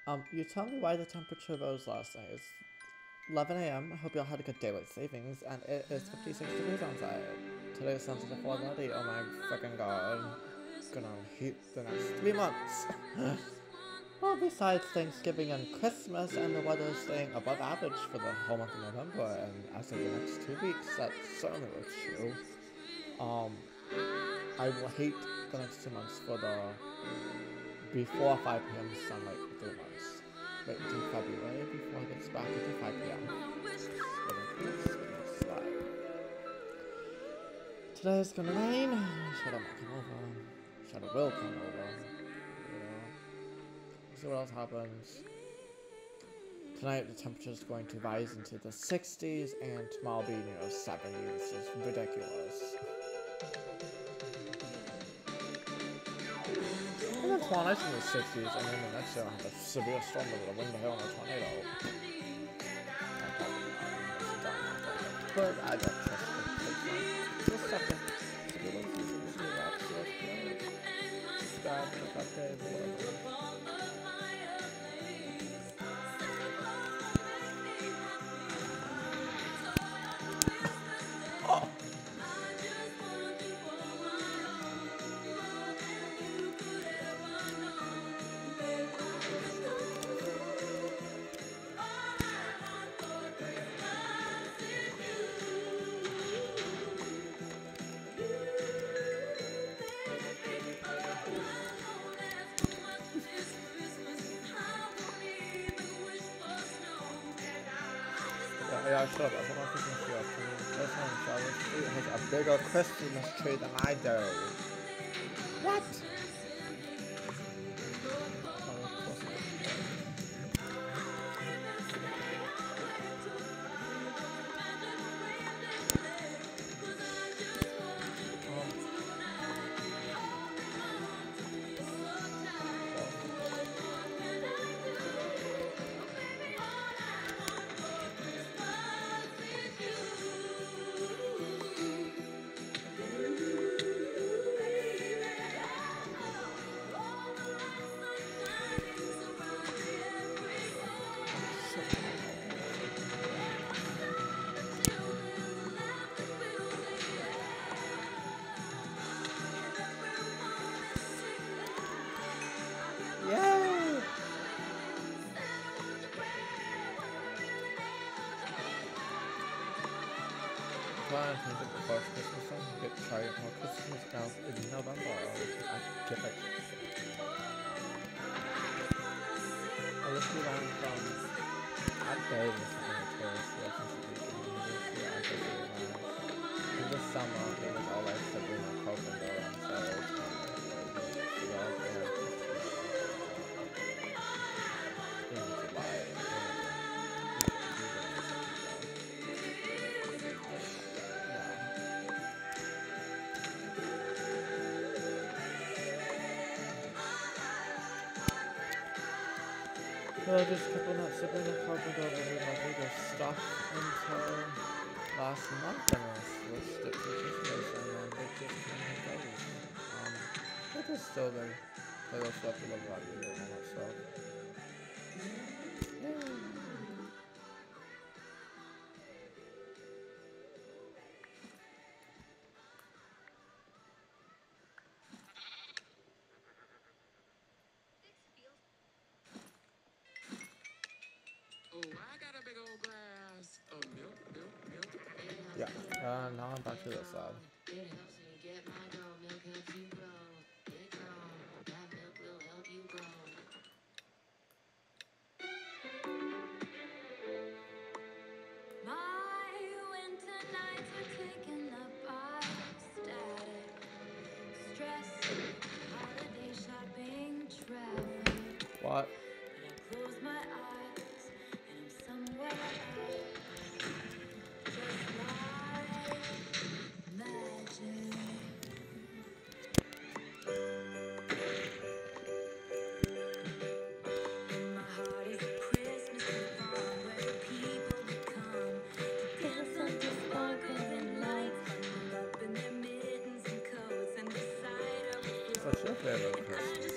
You tell me why the temperature rose last night. It's 11 a.m. I hope y'all had a good daylight savings, and it is 56 degrees outside. Today sounds like a fall already. Oh my freaking god. Gonna heat the next 3 months. Well, besides Thanksgiving and Christmas, and the weather is staying above average for the whole month of November, and as of the next 2 weeks, that certainly looks true. Um, I will hate the next 2 months for the before 5 p.m. sunlight for 3 months. Wait until February before it gets back into 5 p.m. Today is gonna rain. Shadow might come over. Shadow will come over. See what else happens. Tonight the temperature is going to rise into the 60s, and tomorrow will be 70s. It's just ridiculous. And then tomorrow night's in the 60s, and then the next day I'll have a severe storm with a wind, hail, and a tornado. But I don't trust it. Just a second. It's bad, but okay, whatever. Yeah, shut up. I want Christmas tree up. This one, Charlotte Street has a bigger Christmas tree than I do. What? Yay! Trying to think of the first Christmas song. Get to try it more Christmas now in November. I get it. I looked around from I'd say this is a tourist relationship in the summer it was all like Sabrina Carpenter and so well, just a couple nuts. Sabrina Carpenter was my biggest stuff until last month, and I switched it to Christmas, and then it just kind of goes. It is still there. Taylor Swift, I love about you and all that stuff. Yeah, now I'm back to this side. What? What's your favorite Christmas